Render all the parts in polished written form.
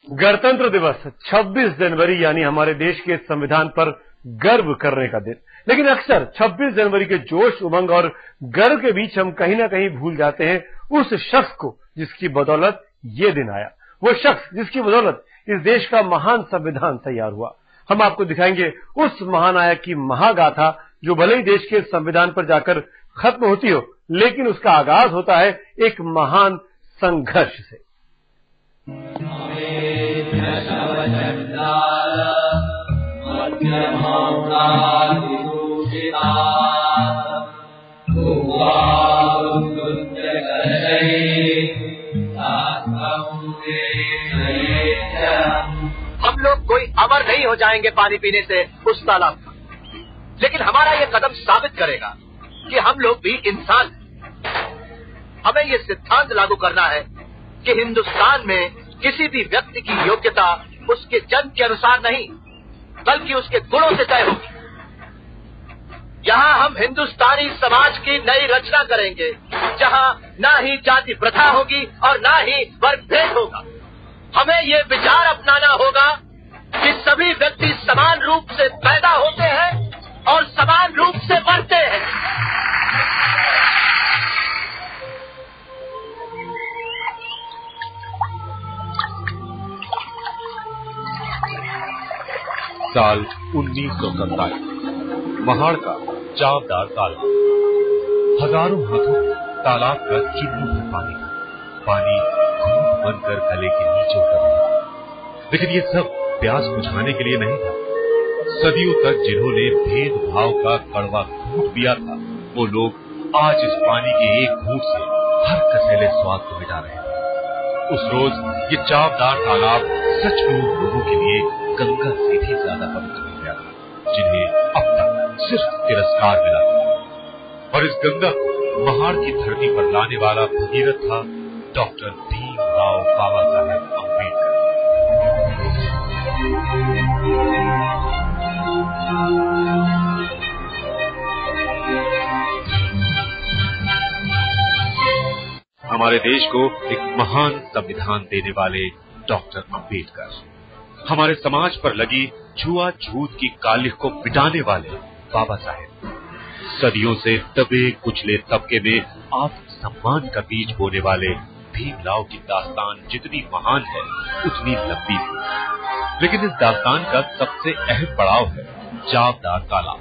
गणतंत्र दिवस 26 जनवरी यानी हमारे देश के संविधान पर गर्व करने का दिन। लेकिन अक्सर 26 जनवरी के जोश, उमंग और गर्व के बीच हम कहीं ना कहीं भूल जाते हैं उस शख्स को जिसकी बदौलत ये दिन आया, वो शख्स जिसकी बदौलत इस देश का महान संविधान तैयार हुआ। हम आपको दिखाएंगे उस महानायक की महागाथा जो भले ही देश के संविधान पर जाकर खत्म होती हो, लेकिन उसका आगाज होता है एक महान संघर्ष से। हम लोग कोई अमर नहीं हो जाएंगे पानी पीने से उस तालाब का, लेकिन हमारा ये कदम साबित करेगा कि हम लोग भी इंसान हैं। हमें ये सिद्धांत लागू करना है कि हिंदुस्तान में किसी भी व्यक्ति की योग्यता उसके जन्म के अनुसार नहीं, बल्कि उसके गुणों से तय होगी। यहाँ हम हिंदुस्तानी समाज की नई रचना करेंगे, जहाँ ना ही जाति प्रथा होगी और ना ही वर्ग भेद होगा। हमें ये विचार अपनाना होगा कि सभी व्यक्ति समान रूप से पैदा होते हैं और समान रूप से मरते हैं। साल 1947, महाड़ का चावदार तालाब। हजारों हाथों तालाब का चुल्लू भर पानी घूंट बनकर गले के नीचे उतर रहा। लेकिन ये सब प्यास बुझाने के लिए नहीं था। सदियों तक जिन्होंने भेदभाव का कड़वा घूंट पिया था, वो लोग आज इस पानी के एक घूंट से हर कसैले स्वाद को मिटा रहे थे। उस रोज ये चावदार तालाब सचमुच लोगों के लिए गंगा से भी ज्यादा पवित्र हो गया था, जिन्हें अब तक सिर्फ तिरस्कार मिला था। और इस गंगा को महाड़ की धरती पर लाने वाला भगीरथ था डॉक्टर भीमराव बाबा साहेब अम्बेडकर। हमारे देश को एक महान संविधान देने वाले डॉक्टर अम्बेडकर, हमारे समाज पर लगी छुआछूत की कालिख को मिटाने वाले बाबा साहेब, सदियों से दबे कुचले तबके में आत्मसम्मान का बीज बोने वाले भीमराव की दास्तान जितनी महान है उतनी लंबी भी। लेकिन इस दास्तान का सबसे अहम पड़ाव है चावदार तालाब।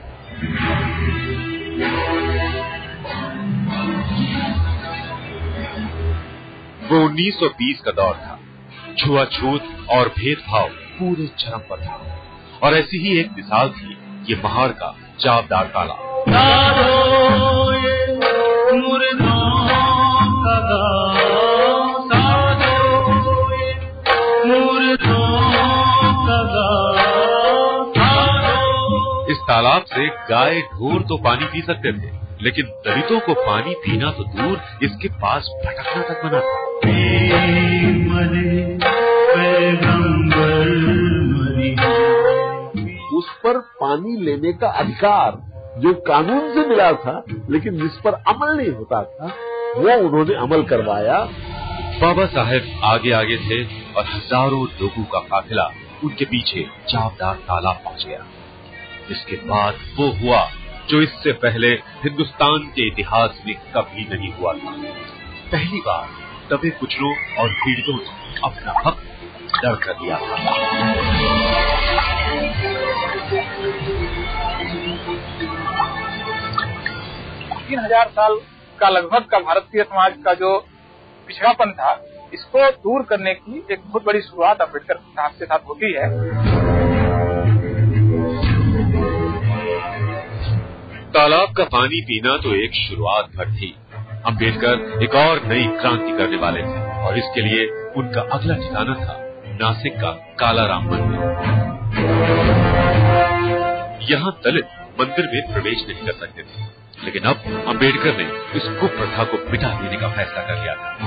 वो 1920 का दौर था। छुआछूत और भेदभाव पूरे चरम पर था, और ऐसी ही एक मिसाल थी ये महाड़ का चावदार तालाब। इस तालाब से गाय ढोर तो पानी पी सकते थे, लेकिन दलितों को पानी पीना तो दूर, इसके पास भटकना तक मना था। उस पर पानी लेने का अधिकार जो कानून से मिला था, लेकिन जिस पर अमल नहीं होता था, वो उन्होंने अमल करवाया। बाबा साहेब आगे आगे थे और हजारों लोगों का काफिला उनके पीछे चावदार तालाब पहुंच गया। इसके बाद वो हुआ जो इससे पहले हिंदुस्तान के इतिहास में कभी नहीं हुआ था। पहली बार दबे कुचलों और पीड़ितों ने अपना हक दर्ज कर दिया था। 3000 साल का लगभग का भारतीय समाज का जो पिछड़ापन था, इसको दूर करने की एक बहुत बड़ी शुरुआत अम्बेडकर साहब के साथ होती है। तालाब का पानी पीना तो एक शुरुआत भर थी। अम्बेडकर एक और नई क्रांति करने वाले थे, और इसके लिए उनका अगला ठिकाना था नासिक का कालाराम मंदिर। यहाँ दलित मंदिर में प्रवेश नहीं कर सकते थे, लेकिन अब अम्बेडकर ने इस कुप्रथा को मिटा देने का फैसला कर लिया था।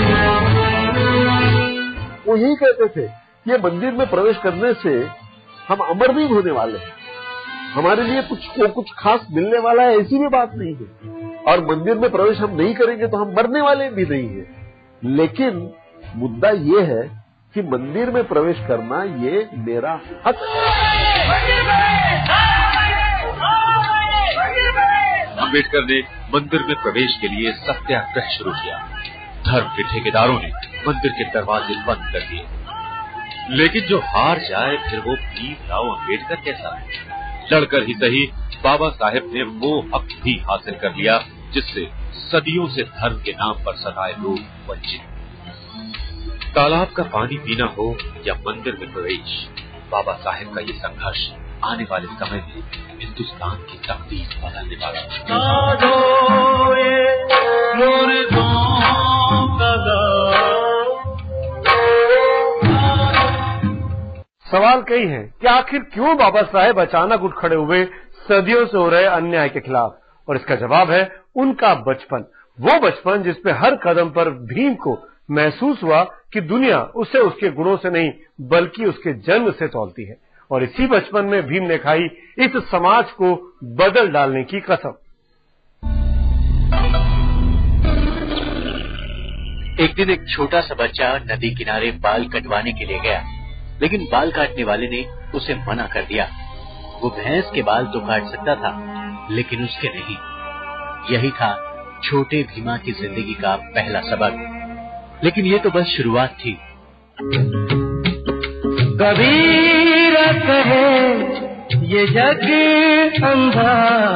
वो यही कहते थे कि ये मंदिर में प्रवेश करने से हम अमर नहीं होने वाले हैं, हमारे लिए कुछ खास मिलने वाला है, ऐसी भी बात नहीं है। और मंदिर में प्रवेश हम नहीं करेंगे तो हम मरने वाले भी नहीं है। लेकिन मुद्दा ये है कि मंदिर में प्रवेश करना ये मेरा हक है। अम्बेडकर ने मंदिर में प्रवेश के लिए सत्याग्रह शुरू किया। धर्म के ठेकेदारों ने मंदिर के दरवाजे बंद कर दिए। लेकिन जो हार जाए फिर वो भीमराव अम्बेडकर कैसा? लड़कर ही सही बाबा साहेब ने वो हक भी हासिल कर लिया जिससे सदियों से धर्म के नाम पर सताए लोग वंचित। तालाब का पानी पीना हो या मंदिर में प्रवेश, बाबा साहेब का ये संघर्ष आने वाले समय में हिंदुस्तान की तकदीर बदलने वाला सवाल कई हैं कि आखिर क्यों बाबा साहेब अचानक उठ खड़े हुए सदियों से हो रहे अन्याय के खिलाफ, और इसका जवाब है उनका बचपन। वो बचपन जिसपे हर कदम पर भीम को महसूस हुआ कि दुनिया उसे उसके गुणों से नहीं बल्कि उसके जन्म से तौलती है, और इसी बचपन में भीम ने खाई इस समाज को बदल डालने की कसम। एक दिन एक छोटा सा बच्चा नदी किनारे बाल कटवाने के लिए गया, लेकिन बाल काटने वाले ने उसे मना कर दिया। वो भैंस के बाल तो काट सकता था, लेकिन उसके नहीं। यही था छोटे भीमा की जिंदगी का पहला सबक। लेकिन ये तो बस शुरुआत थी। कबीर कहे ये जग अंधा,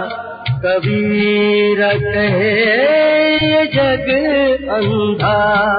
कबीर कहे ये जग अंधा।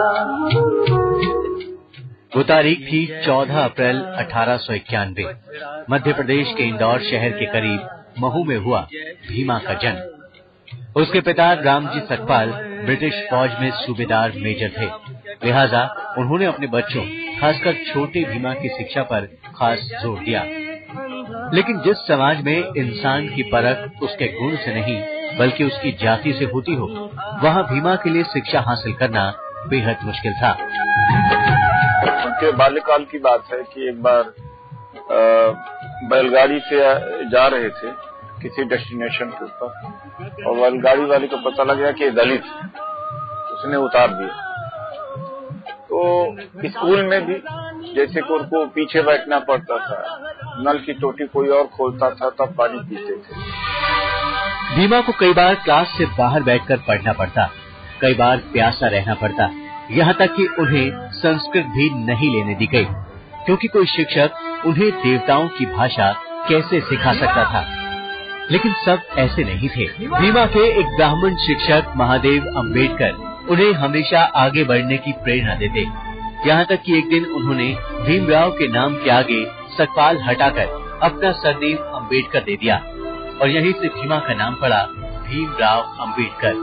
वो तारीख थी 14 अप्रैल 1891। मध्य प्रदेश के इंदौर शहर के करीब महू में हुआ भीमा का जन्म। उसके पिता रामजी सकपाल ब्रिटिश फौज में सूबेदार मेजर थे, लिहाजा उन्होंने अपने बच्चों खासकर छोटे भीमा की शिक्षा पर खास जोर दिया। लेकिन जिस समाज में इंसान की परख उसके गुण से नहीं बल्कि उसकी जाति से होती हो, वहाँ भीमा के लिए शिक्षा हासिल करना बेहद मुश्किल था। उनके बाल्यकाल की बात है कि एक बार बैलगाड़ी से जा रहे थे किसी डेस्टिनेशन के ऊपर, और बैलगाड़ी वाले को पता लग गया कि दलित, उसने उतार दिया। तो स्कूल में भी जैसे कि उनको पीछे बैठना पड़ता था, नल की टोटी कोई और खोलता था तब पानी पीते थे। भीमा को कई बार क्लास से बाहर बैठकर पढ़ना पड़ता, कई बार प्यासा रहना पड़ता, यहाँ तक कि उन्हें संस्कृत भी नहीं लेने दी गई, क्योंकि कोई शिक्षक उन्हें देवताओं की भाषा कैसे सिखा सकता था। लेकिन सब ऐसे नहीं थे। भीमा के एक ब्राह्मण शिक्षक महादेव अम्बेडकर उन्हें हमेशा आगे बढ़ने की प्रेरणा देते, यहाँ तक कि एक दिन उन्होंने भीमराव के नाम के आगे सकपाल हटाकर अपना सरनेम अम्बेडकर दे दिया, और यहीं से भीमा का नाम पड़ा भीमराव अम्बेडकर।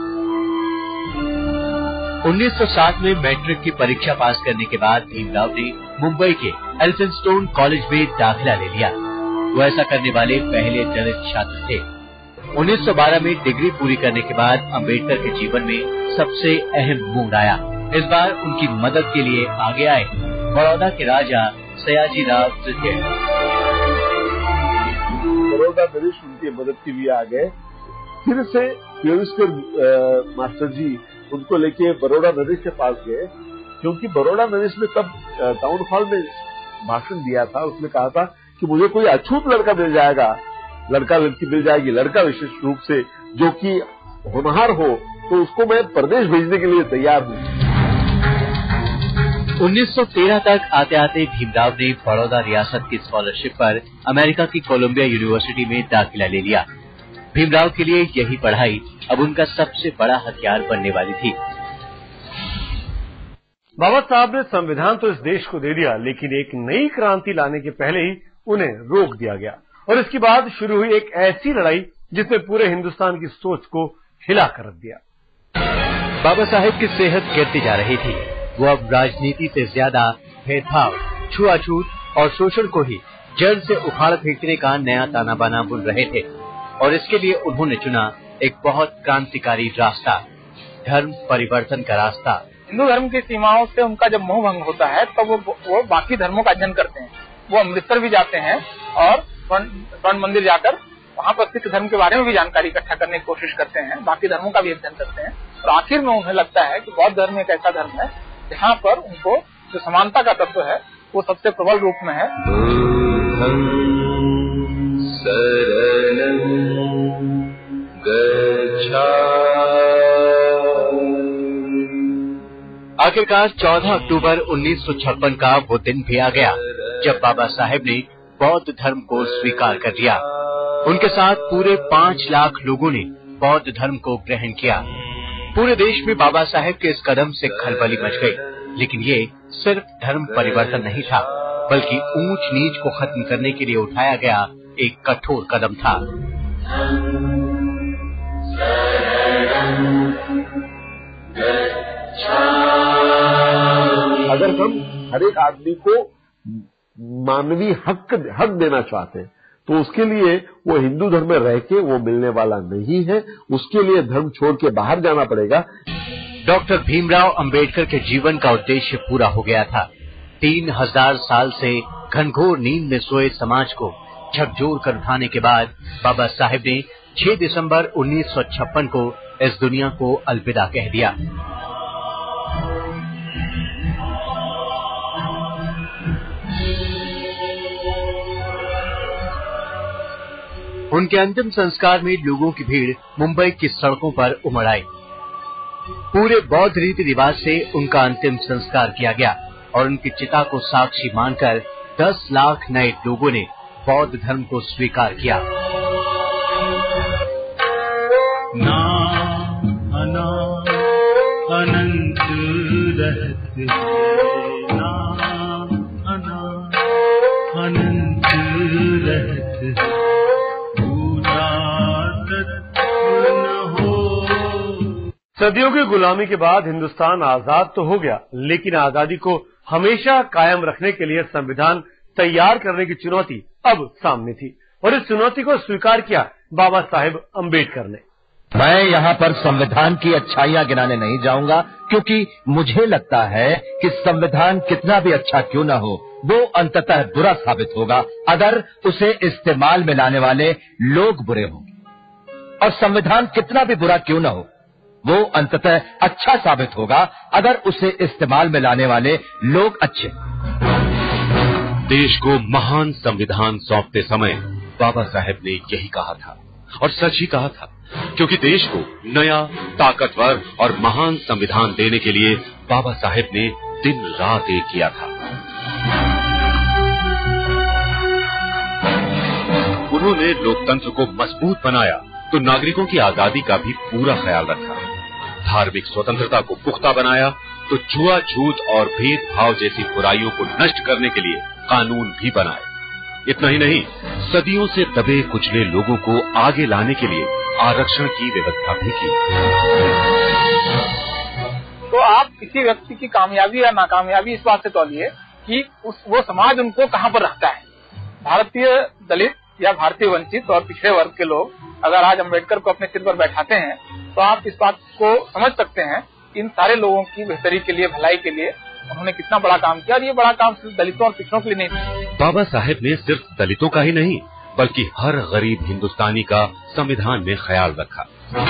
1907 में मैट्रिक की परीक्षा पास करने के बाद भीमराव ने मुंबई के एल्फिंस्टोन कॉलेज में दाखिला ले लिया। वो ऐसा करने वाले पहले दलित छात्र थे। 1912 में डिग्री पूरी करने के बाद अम्बेडकर के जीवन में सबसे अहम मोड़ आया। इस बार उनकी मदद के लिए आगे आए बड़ौदा के राजा सयाजी राव तृतीय। बड़ौदा नरेश उनकी मदद के लिए आ गए। फिर से केविस्कर मास्टर जी उनको लेके बड़ौदा नरेश के पास गए, क्योंकि बड़ौदा नरेश ने तब टाउन हॉल में भाषण दिया था। उसने कहा था कि मुझे कोई अछूत लड़का मिल जाएगा, लड़का लड़की मिल जाएगी, लड़का विशेष रूप से जो कि होनहार हो, तो उसको मैं प्रदेश भेजने के लिए तैयार हूँ। 1913 तक आते आते भीमराव ने बड़ौदा रियासत की स्कॉलरशिप पर अमेरिका की कोलंबिया यूनिवर्सिटी में दाखिला ले लिया। भीमराव के लिए यही पढ़ाई अब उनका सबसे बड़ा हथियार बनने वाली थी। बाबा साहब ने संविधान तो इस देश को दे दिया, लेकिन एक नई क्रांति लाने के पहले ही उन्हें रोक दिया गया, और इसके बाद शुरू हुई एक ऐसी लड़ाई जिसने पूरे हिंदुस्तान की सोच को हिला कर रख दिया। बाबा साहेब की सेहत गिरती जा रही थी। वो अब राजनीति से ज्यादा भेदभाव, छुआछूत और शोषण को ही जड़ से उखाड़ फेंकने का नया ताना बाना बुन रहे थे, और इसके लिए उन्होंने चुना एक बहुत क्रांतिकारी रास्ता, धर्म परिवर्तन का रास्ता। हिंदू धर्म की सीमाओं से उनका जब मोह भंग होता है तब वो बाकी धर्मों का अध्ययन करते हैं। वो अमृतसर भी जाते हैं और स्वर्ण मंदिर जाकर वहाँ पर सिख धर्म के बारे में भी जानकारी इकट्ठा करने की कोशिश करते हैं, बाकी धर्मों का भी अध्ययन करते हैं, और आखिर में उन्हें लगता है कि बौद्ध धर्म एक ऐसा धर्म है जहाँ पर उनको जो समानता का तत्व है वो सबसे प्रबल रूप में है। आखिरकार 14 अक्टूबर 1956 का वो दिन भी आ गया जब बाबा साहेब ने बौद्ध धर्म को स्वीकार कर लिया। उनके साथ पूरे 5 लाख लोगों ने बौद्ध धर्म को ग्रहण किया। पूरे देश में बाबा साहेब के इस कदम से खलबली मच गई, लेकिन ये सिर्फ धर्म परिवर्तन नहीं था, बल्कि ऊंच नीच को खत्म करने के लिए उठाया गया एक कठोर कदम था। अगर हम हर एक आदमी को मानवीय हक देना चाहते हैं तो उसके लिए वो हिंदू धर्म में रह के वो मिलने वाला नहीं है, उसके लिए धर्म छोड़ के बाहर जाना पड़ेगा। डॉक्टर भीमराव अंबेडकर के जीवन का उद्देश्य पूरा हो गया था। 3000 साल से घनघोर नींद में सोए समाज को झकझोर कर उठाने के बाद बाबा साहेब ने 6 दिसंबर 1956 को इस दुनिया को अलविदा कह दिया। उनके अंतिम संस्कार में लोगों की भीड़ मुंबई की सड़कों पर उमड़ आई। पूरे बौद्ध रीति रिवाज से उनका अंतिम संस्कार किया गया और उनकी चिता को साक्षी मानकर 10 लाख नए लोगों ने बौद्ध धर्म को स्वीकार किया। अनंत रहते अनंत रहते सदियों की गुलामी के बाद हिंदुस्तान आजाद तो हो गया, लेकिन आजादी को हमेशा कायम रखने के लिए संविधान तैयार करने की चुनौती अब सामने थी और इस चुनौती को स्वीकार किया बाबा साहेब अंबेडकर ने। मैं यहाँ पर संविधान की अच्छाइयाँ गिनाने नहीं जाऊंगा, क्योंकि मुझे लगता है कि संविधान कितना भी अच्छा क्यों न हो, वो अंततः बुरा साबित होगा अगर उसे इस्तेमाल में लाने वाले लोग बुरे हों। और संविधान कितना भी बुरा क्यों न हो, वो अंततः अच्छा साबित होगा अगर उसे इस्तेमाल में लाने वाले लोग अच्छे। देश को महान संविधान सौंपते समय बाबा साहेब ने यही कहा था और सच ही कहा था, क्योंकि देश को नया, ताकतवर और महान संविधान देने के लिए बाबा साहेब ने दिन रात एक किया था। उन्होंने लोकतंत्र को मजबूत बनाया तो नागरिकों की आजादी का भी पूरा ख्याल रखा। धार्मिक स्वतंत्रता को पुख्ता बनाया तो जुआ, झूठ और भेदभाव जैसी बुराइयों को नष्ट करने के लिए कानून भी बनाए। इतना ही नहीं, सदियों से दबे कुचले लोगों को आगे लाने के लिए आरक्षण की व्यवस्था भी की। तो आप किसी व्यक्ति की कामयाबी या नाकामयाबी इस बात से तौलिए कि वो समाज उनको कहाँ पर रखता है। भारतीय दलित या भारतीय वंचित और पिछड़े वर्ग के लोग अगर आज अम्बेडकर को अपने सिर पर बैठाते हैं तो आप इस बात को समझ सकते हैं कि इन सारे लोगों की बेहतरी के लिए, भलाई के लिए उन्होंने कितना बड़ा काम किया। और ये बड़ा काम सिर्फ दलितों और पिछड़ों के लिए नहीं था। बाबा साहेब ने सिर्फ दलितों का ही नहीं बल्कि हर गरीब हिंदुस्तानी का संविधान में ख्याल रखा।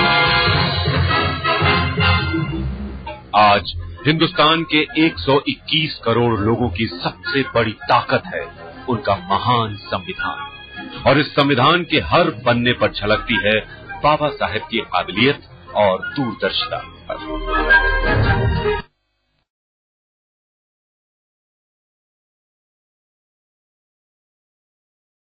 आज हिंदुस्तान के 121 करोड़ लोगों की सबसे बड़ी ताकत है उनका महान संविधान, और इस संविधान के हर पन्ने पर झलकती है बाबा साहेब की काबिलियत और दूरदर्शिता।